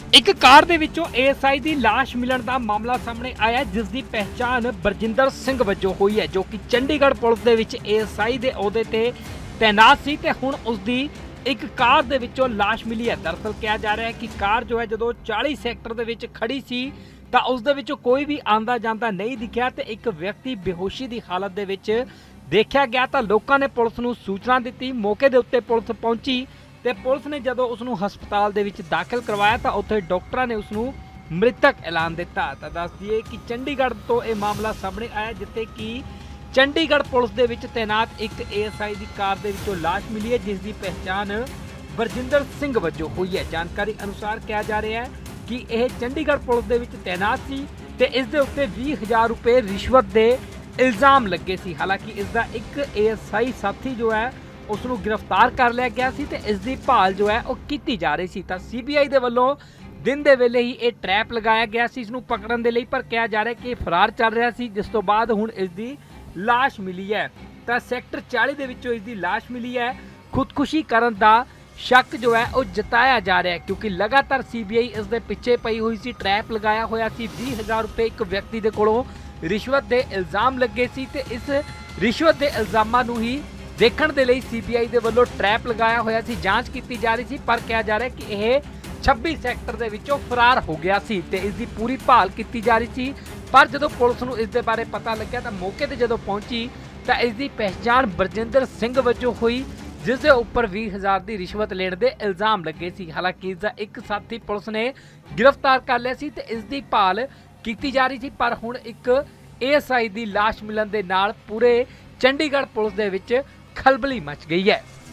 ਇੱਕ ਕਾਰ ਦੇ ਵਿੱਚੋਂ ਏਐਸਆਈ ਦੀ ਲਾਸ਼ ਮਿਲਣ ਦਾ ਮਾਮਲਾ ਸਾਹਮਣੇ ਆਇਆ, ਜਿਸ ਦੀ ਪਹਿਚਾਣ ਬਰਜਿੰਦਰ ਸਿੰਘ ਵਜੋਂ ਹੋਈ ਹੈ, ਜੋ ਕਿ ਚੰਡੀਗੜ੍ਹ ਪੁਲਿਸ ਦੇ ਵਿੱਚ ਏਐਸਆਈ ਦੇ ਅਹੁਦੇ ਤੇ ਤੈਨਾਤ ਸੀ ਤੇ ਹੁਣ ਉਸ ਦੀ ਇੱਕ ਕਾਰ ਦੇ ਵਿੱਚੋਂ ਲਾਸ਼ ਮਿਲੀ ਹੈ। ਦਰਅਸਲ ਕਿਹਾ ਜਾ ਰਿਹਾ ਹੈ ਕਿ ਕਾਰ ਜੋ ਹੈ ਜਦੋਂ 40 ਸੈਕਟਰ ਦੇ ਵਿੱਚ ਖੜੀ ਸੀ ਤਾਂ ਉਸ ਦੇ ਵਿੱਚੋਂ ਕੋਈ ਵੀ ਆਂਦਾ ਜਾਂਦਾ ਨਹੀਂ ਦਿਖਿਆ ਤੇ ਇੱਕ ਵਿਅਕਤੀ ਬੇਹੋਸ਼ੀ ਦੀ ਹਾਲਤ ਦੇ ਵਿੱਚ ਦੇਖਿਆ ਗਿਆ ਤਾਂ ਲੋਕਾਂ ਨੇ ਪੁਲਿਸ ਨੂੰ ਸੂਚਨਾ ਦਿੱਤੀ। ਮੌਕੇ ਦੇ ਉੱਤੇ ਪੁਲਿਸ ਪਹੁੰਚੀ ਤੇ ਪੁਲਿਸ ਨੇ ਜਦੋਂ ਉਸ ਨੂੰ ਹਸਪਤਾਲ ਦੇ ਵਿੱਚ ਦਾਖਲ ਕਰਵਾਇਆ ਤਾਂ ਉੱਥੇ ਡਾਕਟਰਾਂ ਨੇ ਉਸ ਨੂੰ ਮ੍ਰਿਤਕ ਐਲਾਨ ਦਿੱਤਾ। ਤਾਂ ਦੱਸ ਦਈਏ ਕਿ ਚੰਡੀਗੜ੍ਹ ਤੋਂ ਇਹ ਮਾਮਲਾ ਸਾਹਮਣੇ ਆਇਆ, ਜਿੱਥੇ ਕਿ ਚੰਡੀਗੜ੍ਹ ਪੁਲਿਸ ਦੇ ਵਿੱਚ ਤੈਨਾਤ ਇੱਕ ਏਐਸਆਈ ਦੀ ਕਾਰ ਦੇ ਵਿੱਚੋਂ ਲਾਸ਼ ਮਿਲੀ ਹੈ, ਜਿਸ ਦੀ ਪਹਿਚਾਣ ਬਰਜਿੰਦਰ ਸਿੰਘ ਵਜੋਂ ਹੋਈ ਹੈ। ਜਾਣਕਾਰੀ ਅਨੁਸਾਰ ਕਿਹਾ ਜਾ ਰਿਹਾ ਹੈ ਕਿ ਇਹ ਚੰਡੀਗੜ੍ਹ ਪੁਲਿਸ ਦੇ ਵਿੱਚ ਤੈਨਾਤ ਸੀ ਤੇ ਇਸ ਦੇ ਉੱਤੇ 20,000 ਰੁਪਏ ਰਿਸ਼ਵਤ ਦੇ ਇਲਜ਼ਾਮ ਲੱਗੇ ਸੀ। ਹਾਲਾਂਕਿ ਇਸ ਦਾ ਇੱਕ ਏਐਸਆਈ ਸਾਥੀ ਜੋ ਹੈ ਉਸ ਨੂੰ ਗ੍ਰਿਫਤਾਰ ਕਰ ਲਿਆ ਗਿਆ ਸੀ ਤੇ ਇਸ ਦੀ ਭਾਲ ਜੋ ਹੈ ਉਹ ਕੀਤੀ ਜਾ ਰਹੀ ਸੀ। ਤਾਂ ਸੀਬੀਆਈ ਦੇ ਵੱਲੋਂ ਦਿਨ ਦੇ ਵੇਲੇ ਹੀ ਇਹ ਟ੍ਰੈਪ ਲਗਾਇਆ ਗਿਆ ਸੀ ਇਸ ਨੂੰ ਪਕੜਨ ਦੇ ਲਈ, ਪਰ ਕਿਹਾ ਜਾ ਰਿਹਾ ਕਿ ਇਹ ਫਰਾਰ ਚੱਲ ਰਿਹਾ ਸੀ, ਜਿਸ ਤੋਂ ਬਾਅਦ ਹੁਣ ਇਸ ਦੀ ਲਾਸ਼ ਮਿਲੀ ਹੈ। ਤਾਂ ਸੈਕਟਰ 40 ਦੇ ਵਿੱਚੋਂ ਇਸ ਦੀ ਲਾਸ਼ ਮਿਲੀ ਹੈ। ਖੁਦਕੁਸ਼ੀ ਕਰਨ ਦਾ ਸ਼ੱਕ ਜੋ ਹੈ ਉਹ ਜਤਾਇਆ ਜਾ ਰਿਹਾ ਹੈ, ਕਿਉਂਕਿ ਲਗਾਤਾਰ ਸੀਬੀਆਈ ਇਸ ਦੇ ਪਿੱਛੇ ਪਈ ਹੋਈ ਸੀ। ਟ੍ਰੈਪ ਲਗਾਇਆ ਹੋਇਆ ਸੀ, 20,000 ਰੁਪਏ ਇੱਕ ਵਿਅਕਤੀ ਦੇ ਕੋਲੋਂ ਰਿਸ਼ਵਤ ਦੇ ਇਲਜ਼ਾਮ ਲੱਗੇ ਸੀ ਤੇ ਇਸ ਰਿਸ਼ਵਤ ਦੇ ਇਲਜ਼ਾਮਾਂ ਨੂੰ ਹੀ ਦੇਖਣ ਦੇ ਲਈ ਸੀਬੀਆਈ ਦੇ ਵੱਲੋਂ ਟ੍ਰੈਪ ਲਗਾਇਆ ਹੋਇਆ ਸੀ। ਜਾਂਚ ਕੀਤੀ ਜਾ ਰਹੀ ਸੀ, ਪਰ ਕਿਹਾ ਜਾ ਰਿਹਾ ਕਿ ਇਹ 26 ਸੈਕਟਰ ਦੇ ਵਿੱਚੋਂ ਫਰਾਰ ਹੋ ਗਿਆ ਸੀ ਤੇ ਇਸ ਦੀ ਪੂਰੀ ਭਾਲ ਕੀਤੀ ਜਾ ਰਹੀ ਸੀ। ਪਰ ਜਦੋਂ ਪੁਲਿਸ ਨੂੰ ਇਸ ਦੇ ਬਾਰੇ ਪਤਾ ਲੱਗਿਆ ਤਾਂ ਮੌਕੇ ਤੇ ਜਦੋਂ ਪਹੁੰਚੀ ਤਾਂ ਇਸ ਦੀ ਪਹਿਚਾਣ ਬਰਜਿੰਦਰ ਸਿੰਘ ਵਜੋਂ ਹੋਈ, ਜਿਸ ਦੇ ਉੱਪਰ 20,000 ਦੀ ਰਿਸ਼ਵਤ ਲੈਣ ਦੇ ਇਲਜ਼ਾਮ ਲੱਗੇ ਸੀ। ਹਾਲਾਂਕਿ ਇਸ ਦਾ ਇੱਕ ਸਾਥੀ ਪੁਲਿਸ ਨੇ ਗ੍ਰਿਫਤਾਰ ਕਰ ਲਿਆ ਸੀ ਤੇ ਇਸ ਦੀ ਭਾਲ ਕੀਤੀ ਜਾ ਰਹੀ ਸੀ। ਪਰ ਹੁਣ ਇੱਕ ਏਐਸਆਈ ਦੀ ਲਾਸ਼ ਮਿਲਣ ਦੇ ਨਾਲ ਪੂਰੇ ਚੰਡੀਗੜ੍ਹ ਪੁਲਿਸ ਦੇ ਵਿੱਚ ਖਲਬਲੀ ਮਚ ਗਈ ਹੈ।